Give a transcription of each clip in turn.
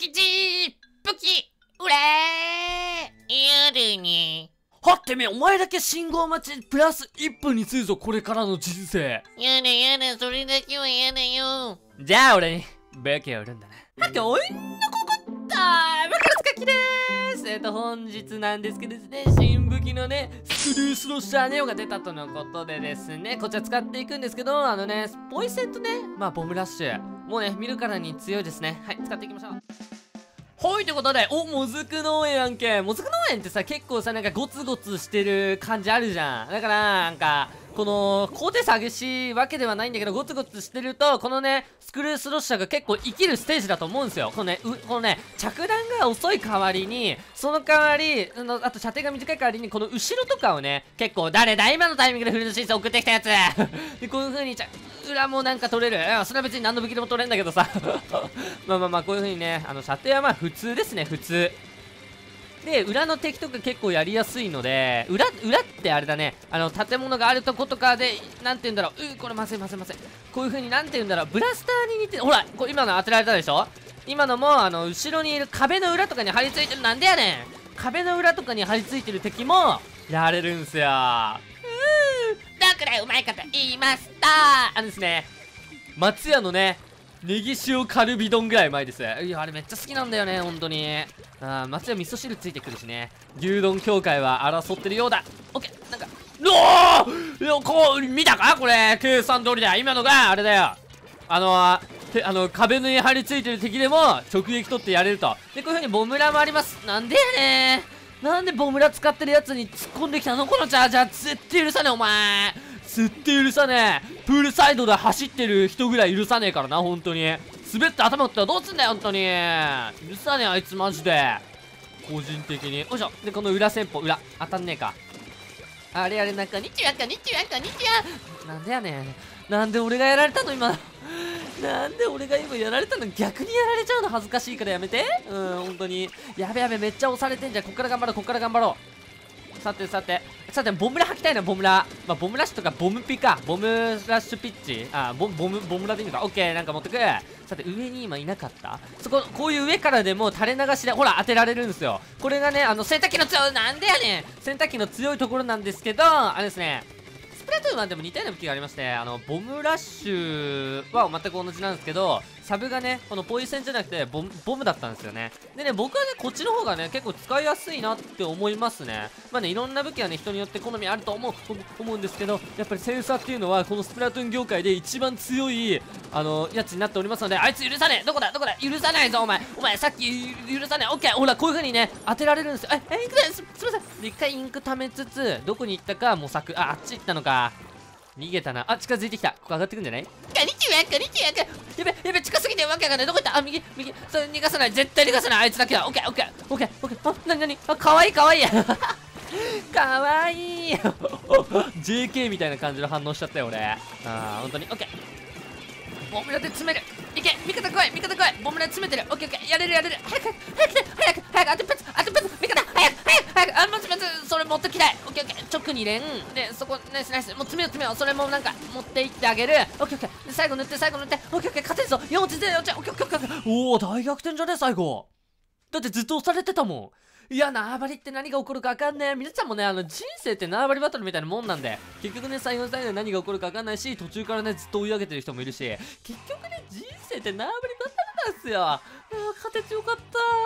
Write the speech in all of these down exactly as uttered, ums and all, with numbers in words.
きち武器売れーやるね。 はってめえ、お前だけ信号待ちプラスいっぷんにするぞ、これからの人生。 やだやだ、それだけはやだよ。 じゃあ俺に武器を売るんだな。はておいんのここった武器のつかきでーす。えっと本日なんですけどですね、新武器のねスクリュースロッシャーネオが出たとのことでですね、こちら使っていくんですけど、あのねポイセンとね、まあボムラッシュもうね見るからに強いですね。はい、使っていきましょう。はい、ということで、お、もずく農園やんけ。もずく農園ってさ、結構さ、なんかゴツゴツしてる感じあるじゃん。だから、なんか、この、高低差激しいわけではないんだけど、ゴツゴツしてると、このね、スクリュースロッシャーが結構生きるステージだと思うんですよ。このね、う、このね、着弾が遅い代わりに、その代わり、あの、あと射程が短い代わりに、この後ろとかをね、結構、誰だ今のタイミングでフルートシーズン送ってきたやつで、こういう風に、裏もなんか取れる。いや、それは別に何の武器でも取れんだけどさまあまあまあ、こういう風にね、あの、射程はまあ普通ですね、普通。で、裏の敵とか結構やりやすいので、裏、裏ってあれだね、あの、建物があるとことかで、なんて言うんだろう、うこれまずいまずいまずい。こういう風になんて言うんだろう、ブラスターに似て、ほら、これ今の当てられたでしょ。今のも、あの、後ろにいる壁の裏とかに張り付いてる、なんでやねん。壁の裏とかに張り付いてる敵も、やれるんすよ。 だからうまいこと言いました。 あのですね、松屋のね、ネギ塩カルビ丼ぐらいうまいです。いや、あれめっちゃ好きなんだよね、本当に。あー、松屋味噌汁ついてくるしね。牛丼協会は争ってるようだ。オッケー、なんか、おーいや、こう、見たかこれ、計算通りだ。今のが、あれだよ。あのー、てあの、壁に張り付いてる敵でも、直撃取ってやれると。で、こういう風にボムラもあります。なんでやねー。なんでボムラ使ってるやつに突っ込んできたのこのチャージャー。絶対許さねえ、お前。絶対許さねえ。プールサイドで走ってる人ぐらい許さねえからな、本当に。滑って頭打ったらどうすんだよ、本当に。許さねえ、あいつマジで。個人的に。よいしょ。で、この裏戦法、裏。当たんねえか。あれあれ、なんか、 こんにちは、こんにちは、こんにちは。 なんでやねん。なんで俺がやられたの今。なんで俺が今やられたの。逆にやられちゃうの恥ずかしいからやめて。うん、本当に。やべやべ、めっちゃ押されてんじゃん。こっから頑張ろう、こっから頑張ろう。さてさて、さて、ボムラ吐きたいな、ボムラ。まあ、ボムラッシュとか、ボムピか。ボムラッシュピッチ。あ、ボボム、ボムラでいいのか。オッケー、なんか持ってく。さて、上に今いなかった。そこ、こういう上からでも垂れ流しで、ほら、当てられるんですよ。これがね、あの、洗濯機の強い、なんでやねん。洗濯機の強いところなんですけど、あれですね。スプラトゥーンはでも似たような武器がありまして、あの、ボムラッシュは全く同じなんですけど、サブがね、このポイセンじゃなくてボム、ボムだったんですよね。でね、僕はね、こっちの方がね、結構使いやすいなって思いますね。まあね、いろんな武器はね、人によって好みあると思う、思うんですけど、やっぱりセンサーっていうのは、このスプラトゥーン業界で一番強い、あの、やつになっておりますので、あいつ許さねえ。どこだどこだ許さないぞ、お前。お前、さっき許さねえ。オッケー。ほら、こういう風にね、当てられるんですよ。え、え、インクだす、すみません。で、一回インク溜めつつ、どこに行ったか模索。あ、あっち行ったのか。逃げたな。あ、近づいてきた。ここ上がってくんじゃない？ こんにちは、こんにちは。 やべ、やべ、近すぎてわけわかんない。どこ行った？あ、右、右。それ逃がさない。絶対逃がさない。あいつだけだ。オッケー、オッケー、オッケー、オッケー。あ、なになに？あ、かわいい、かわいい。かわいい。ジェーケー みたいな感じの反応しちゃったよ、俺。あー、ほんとに。オッケー。ボムラで詰める。いけ、味方来い、味方来い。ボムラで詰めてる。オッケー、オッケー。やれる、やれる。早く、早く、早く、早く。あとペツ、あとペツ。味方、早く、早く、早く。あ、まずまず、それ持ってきたい。オッケー、オッケー。直に連。で、そこ、ナイス、ナイス。もう詰めよう、詰めよう。それもなんか、持っていってあげる。オッケー、オッケー。で、最後塗って、最後塗って。オッケー、オッケー。勝てるぞ。よん落ちてるよ。オッケー、オッケー、オッケー。おー、大逆転じゃね最後。だってずっと押されてたもん。いや、縄張りって何が起こるか分かんねえ。皆さんもね、あの、人生って縄張りバトルみたいなもんなんで、結局ね、最後の最後で何が起こるか分かんないし、途中からね、ずっと追い上げてる人もいるし、結局ね、人生って縄張りバトルなんすよ。いやー、勝ててよかった。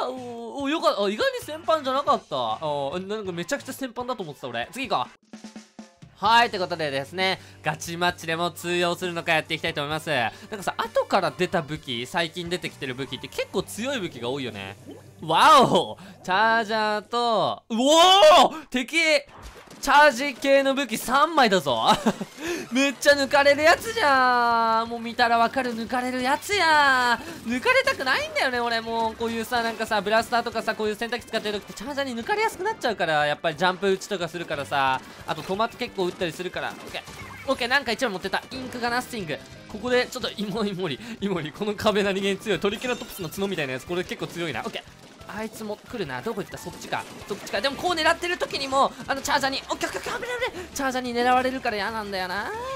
おー、おーよかった。あ、意外に先般じゃなかった。あー、なんかめちゃくちゃ先般だと思ってた、俺。次行こう。はい、ということでですね、ガチマッチでも通用するのかやっていきたいと思います。なんかさ、後から出た武器、最近出てきてる武器って結構強い武器が多いよね。わおチャージャーと、うおー敵チャージ系の武器さんまいだぞめっちゃ抜かれるやつじゃん。もう見たらわかる抜かれるやつやん。抜かれたくないんだよね、俺もう。こういうさ、なんかさ、ブラスターとかさ、こういう洗濯機使ってる時ってチャージャーに抜かれやすくなっちゃうから、やっぱりジャンプ打ちとかするからさ、あとトマト結構打ったりするから。オッケー。オッケー、なんか一枚持ってた。インクがナッシング。ここで、ちょっと、イモイモリ、イモリ、この壁何気に強い。トリケラトプスの角みたいなやつ、これ結構強いな。オッケー。あいつも来るな。どこ行った？そっちか。そっちか。でもこう狙ってる時にも、あのチャージャーに、オッケーオッケーオッケー、危ない危ない。チャージャーに狙われるから嫌なんだよな。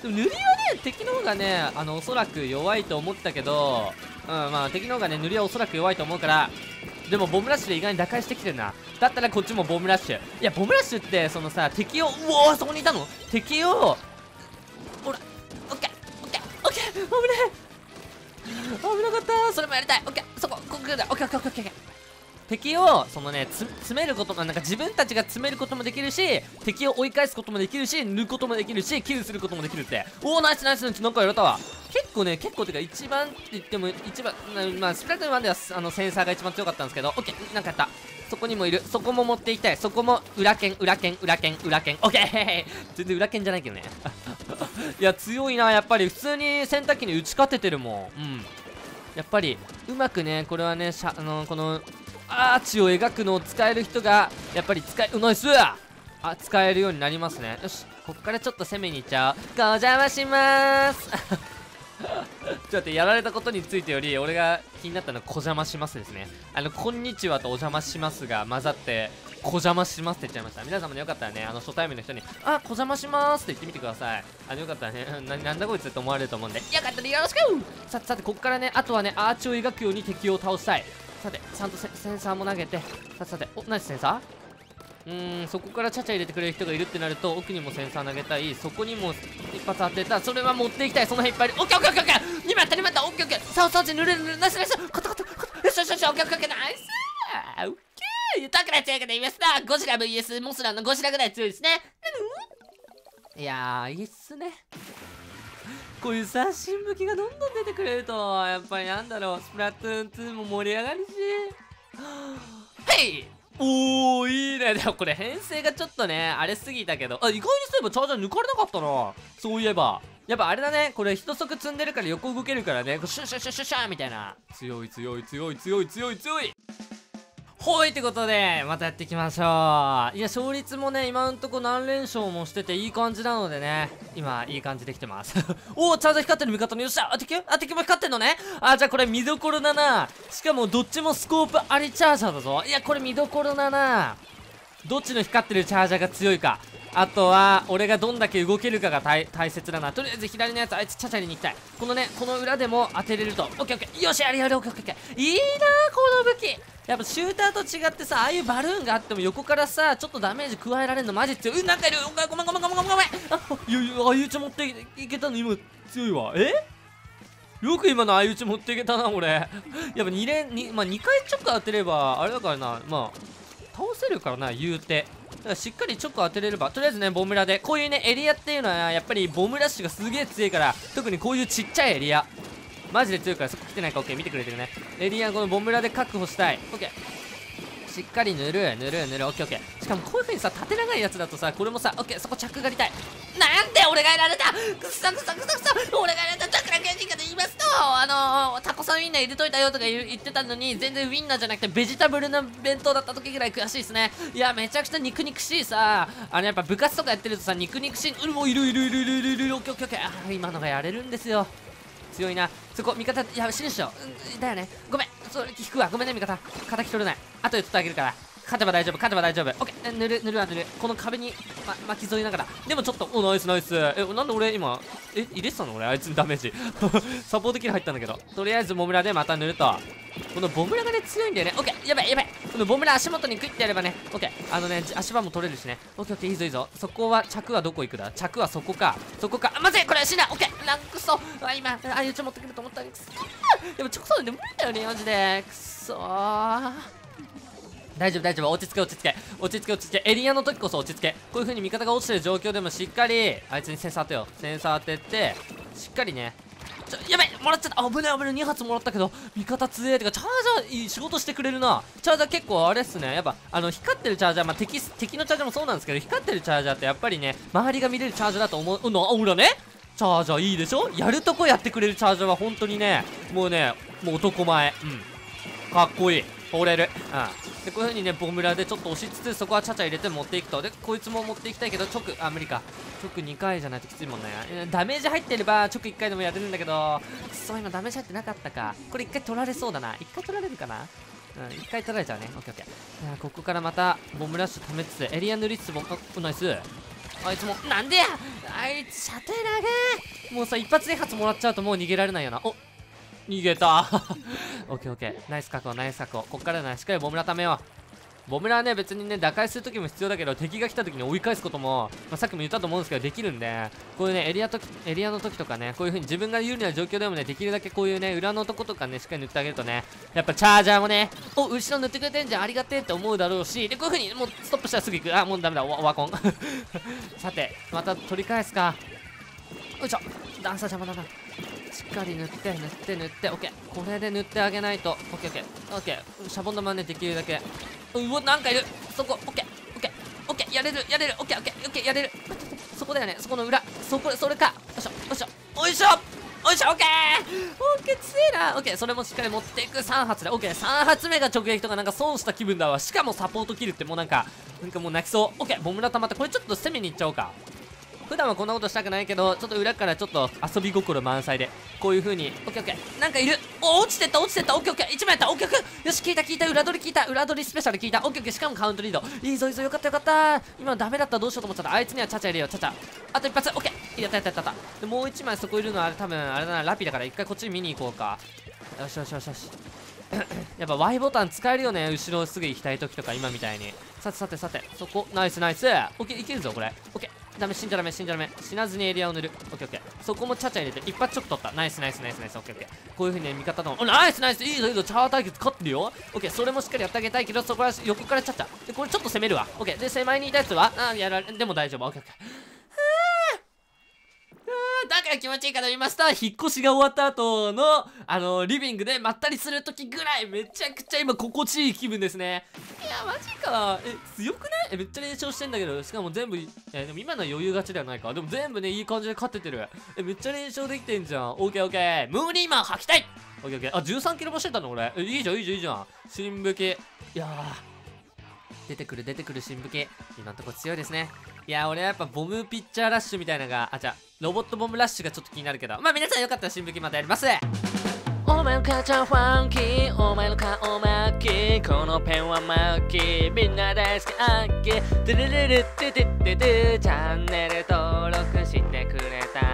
でも塗りはね敵の方がねあのおそらく弱いと思ったけど、うん、まあ敵の方がね塗りはおそらく弱いと思うから、でもボムラッシュで意外に打開してきてるな。だったらこっちもボムラッシュ。いやボムラッシュってそのさ敵を、うおーそこにいたの、敵をほらオッケーオッケーオッケー、危ねえ危なかった。それもやりたい。オッケーそこここだ。オッケーオッケーオッケーオッケー。敵をそのねつ詰めることもなんか自分たちが詰めることもできるし、敵を追い返すこともできるし、塗ることもできるし、キルすることもできるって。おおナイスナイスナイス、なんかやれたわ。結構ね結構てか一番って言っても一番まあスプラトゥーンワンではあのセンサーが一番強かったんですけど、オッケーなんかやった。そこにもいる。そこも持っていきたい。そこも裏剣裏剣裏剣裏剣。オッケー全然裏剣じゃないけどねいや強いなやっぱり。普通に洗濯機に打ち勝ててるもん。うん、やっぱりうまくねこれはねしゃあのこのアーチを描くのを使える人がやっぱり使え、うナイスあ使えるようになりますね。よしこっからちょっと攻めに行っちゃう。お邪魔しまーすちょっと待って、やられたことについてより俺が気になったのは「こ邪魔します」ですね。あの「こんにちは」と「お邪魔します」が混ざって「こ邪魔します」って言っちゃいました。皆様ねよかったらねあの初対面の人に「あこ邪魔します」って言ってみてください。あのよかったらねななんだこいつって思われると思うんで、よかったらよろしく。さてさてこっからねあとはねアーチを描くように敵を倒したい。さてちゃんとセンサーも投げて、さてさておナイスセンサー。うーんそこからチャチャ入れてくれる人がいるってなると奥にもセンサー投げたい。そこにも一発当てた。それは持っていきたい。その辺いっぱいいる。オッケーオッケーオッケーオッケー、にまいあったにまいあった。オッケーオッケー、さあさあ塗れる塗れる、ナイスナイス、勝った勝った勝った、よしよしよし、オッケーオッケーオッケー、ナイスオッケー。豊かな強い方いますな。ゴジラ ブイエス モスラのゴジラぐらい強いですね。いやーいいっすね。こういうさ新武器がどんどん出てくれるとやっぱりなんだろうスプラトゥーンツーも盛り上がるしはいおーいいね。でもこれ編成がちょっとねあれすぎたけど、あ意外にそういえばチャージャー抜かれなかったな。そういえばやっぱあれだね、これ一足積んでるから横動けるからね、シュシュシュシュシュみたいな。強い強い強い強い強い強い。ほいってことでまたやっていきましょう。いや勝率もね今んとこ何連勝もしてていい感じなのでね、今いい感じできてますおおチャージャー光ってる味方のよっしゃ、あ敵あ敵も光ってんのね。あじゃあこれ見どころだな。しかもどっちもスコープありチャージャーだぞ。いやこれ見どころだな。どっちの光ってるチャージャーが強いか、あとは俺がどんだけ動けるかが大大切だな。とりあえず左のやつあいつチャチャリに行きたい。このねこの裏でも当てれるとオッケーオッケー、よしやるやるオッケーオッケーオッケー。いいなこの武器。やっぱシューターと違ってさああいうバルーンがあっても横からさちょっとダメージ加えられるのマジ強い。うんなんかいる。ごめんごめんごめんごめんごめん。あいやいや相打ち持っていけたの今強いわ。えよく今の相打ち持っていけたな俺やっぱに連にまあにかい直当てればあれだからな、まあ倒せるからな言うて。だからしっかり直当てれればとりあえずねボムラでこういうねエリアっていうのはやっぱりボムラッシュがすげえ強いから、特にこういうちっちゃいエリアマジで強いから。そこ来てないか OK 見てくれてるね。エリアこのボムラで確保したい。 OK しっかり塗る塗る塗る OKOK。 しかもこういう風にさ縦長いやつだとさこれもさ OK そこ着がりたい。なんで俺がやられたくさくさくさくさ俺がやられた。だから刑事課で言いますとあのー、タコさんウインナー入れといたよとか言言ってたのに全然ウインナーじゃなくてベジタブルな弁当だった時ぐらい悔しいですね。いやめちゃくちゃ肉肉しいさあのやっぱ部活とかやってるとさ肉肉しい。うんもういるいるいるいるいるいる OKOK。 あー今のがやれるんですよ。強いなそこ味方。いや死ぬっしょ、うん、だよねごめんそれ引くわごめんね味方敵取れない。あとで取ってあげるから勝てば大丈夫勝てば大丈夫。オッケー塗る塗るわ塗る。この壁に、ま、巻き添えながらでもちょっとおナイスナイス。えなんで俺今え入れてたの俺あいつにダメージサポートキル入ったんだけどとりあえずボムラでまた塗ると。このボムラがね強いんだよね。オッケーやばいやばい。このボムラ足元にクイッてやればねオッケーあのね足場も取れるしね。オッケーオッケーいいぞいいぞ。そこは着はどこ行くだ。着はそこかそこか。あまずいこれ死んだ。オッケーランクソあ今あいうち持ってくると思ったんですでも直送で無理だよねマジでくそー。大丈夫大丈夫落ち着け落ち着け落ち着け落ち着け。エリアの時こそ落ち着け。こういう風に味方が落ちてる状況でもしっかりあいつにセンサー当てよう。センサー当ててしっかりねちょやばいもらっちゃった。危ない危ないに発もらったけど味方強えてかチャージャーいい仕事してくれるな。チャージャー結構あれっすねやっぱあの光ってるチャージャーまあ敵敵のチャージャーもそうなんですけど光ってるチャージャーってやっぱりね周りが見れるチャージャーだと思う。うんなほらねチャージャーいいでしょ。やるとこやってくれるチャージャーは本当にねもうねもう男前うんかっこいい通れる。うんでこういう風にねボムラでちょっと押しつつそこはチャチャ入れて持っていくと。でこいつも持っていきたいけど直あ無理か直にかいじゃないときついもんね。ダメージ入ってれば直いっかいでもやれるんだけどくそ今ダメージ入ってなかったか。これいっかい取られそうだな。いっかい取られるかな。うんいっかい取られちゃうね。オッケーオッケー。いやここからまたボムラッシュ溜めつつエリア塗りつつボムナイスあいつもなんでや、あいつ射程投げもうさ一発で発もらっちゃうともう逃げられないよな。お逃げたオッケーオッケー、ナイス確保ナイス確保。こっからねしっかりボムラ貯めよう。ボムラはね別にね打開する時も必要だけど、敵が来た時に追い返すことも、まあ、さっきも言ったと思うんですけどできるんで、こういうねエリアとエリアの時とかね、こういう風に自分が有利な状況でもねできるだけこういうね裏のとことかねしっかり塗ってあげるとね、やっぱチャージャーもねお後ろ塗ってくれてんじゃんありがてえって思うだろうし、でこういう風にもうストップしたらすぐ行く。あもうダメだ、オワコンさてまた取り返すか。よいしょ、段差邪魔だな。しっかり塗って塗って塗って、オッケー、これで塗ってあげないと。オッケーオッケーオッケー、シャボン玉ねできるだけ。うわなんかいる、そこオッケーオッケーオッケー、やれるやれる、オッケーオッケーオッケー、やれる。そこだよね、そこの裏、そこそれか。よいしょよいしょよいしょよいしょ、オッケーオッケー、強えな。オッケー、それもしっかり持っていく。さん発でオッケー、さん発目が直撃とかなんか損した気分だわ。しかもサポートキルってもうなんかなんかもう泣きそう。オッケー、ボムラ溜まって、これちょっと攻めに行っちゃおうか。普段はこんなことしたくないけど、ちょっと裏からちょっと遊び心満載でこういう風に。オッケーオッケー、なんかいる。お落ちてった落ちてった。オッケーオッケー、いちまいやった。オッケーオッケー、よし聞いた聞いた、裏取り聞いた、裏取りスペシャル聞いた。オッケーオッケー、しかもカウントリードいいぞいいぞ、よかったよかった。今ダメだったらどうしようと思っちゃった。あいつにはチャチャ入れよう、チャチャ。あと一発。オッケー、やったやったやったやった。でもういちまいそこいるのは多分あれだな、ラピだから一回こっち見に行こうか。よしよしよしよしやっぱ Y ボタン使えるよね、後ろすぐ行きたい時とか今みたいに。さてさてさて、そこナイスナイス。オッケーいけるぞこれ。オッケー、ダメ、死んじゃダメ死んじゃダメ、死なずにエリアを塗る。オッケーオッケー、そこもチャチャ入れて一発チョク取った。ナイスナイスナイスナイス。オッケーオッケー、こういう風にね味方とのおナイスナイス、いいぞいいぞ、チャー対決勝ってるよ。オッケー、それもしっかりやってあげたいけど、そこは横からチャチャでこれちょっと攻めるわ。オッケー、で手前にいたやつはあやられでも大丈夫。オッケーオッケー、だから気持ちいいかと言いますと、引っ越しが終わった後のあのリビングでまったりする時ぐらいめちゃくちゃ今心地いい気分ですね。いやマジか、え強くない？えめっちゃ連勝してんだけど、しかも全部えでも今のは余裕勝ちではないか。でも全部ねいい感じで勝っててる。えめっちゃ連勝できてんじゃん。オッケーオッケー、ムーニーマン履きたい。オッケーオッケー、あじゅうさんキロもしてたの俺。えいいじゃんいいじゃんいいじゃん。新武器、いやー出てくる出てくる新武器、今んとこ強いですね。いや俺はやっぱボムピッチャーラッシュみたいなのが、あじゃあロボットボムラッシュがちょっと気になるけど、まあ皆さんよかったら新武器またやります。お前の母ちゃんファンキー、お前の顔マッキー、このペンはマッキー、みんな大好きアッキー、ドゥルルルッドゥドゥドゥドゥ、チャンネル登録してくれた